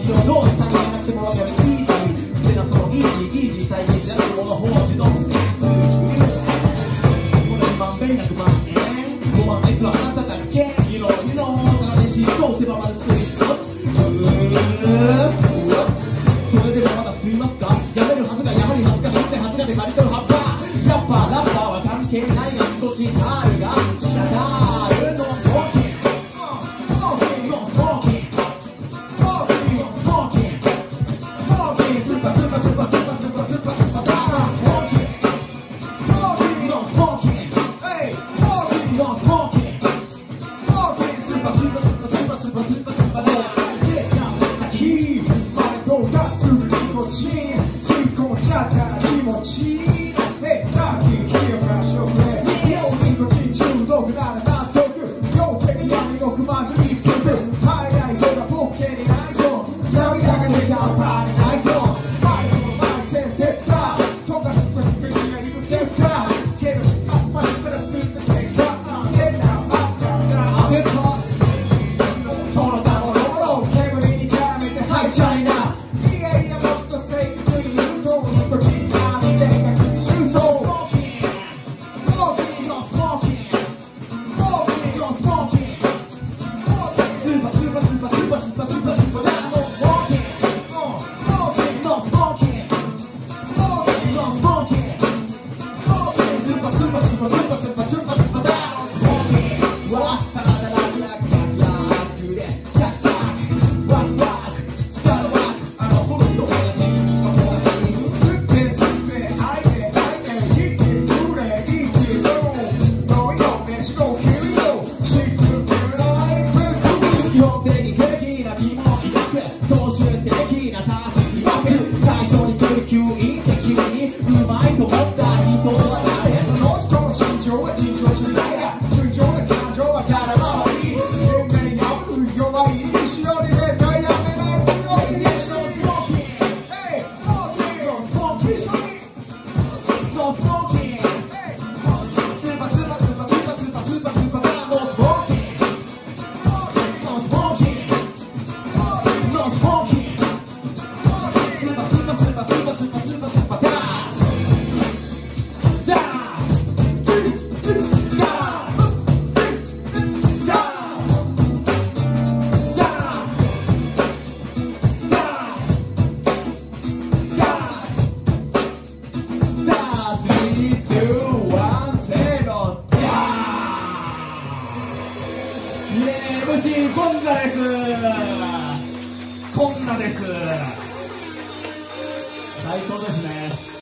しようどうしたらなくてもわかるイージーでなそのイージー体験じゃなくもの放置のステージこの2番便なくまんね5番 F はあなただけYou know ただでしどうせばまだついそれでもまだ吸いますかやめるはずがやはり恥ずかしくて恥ずかで借り取る葉っぱやっぱラッパーは関係ないが少しあるがシャダールのMC こんなです。最高ですね。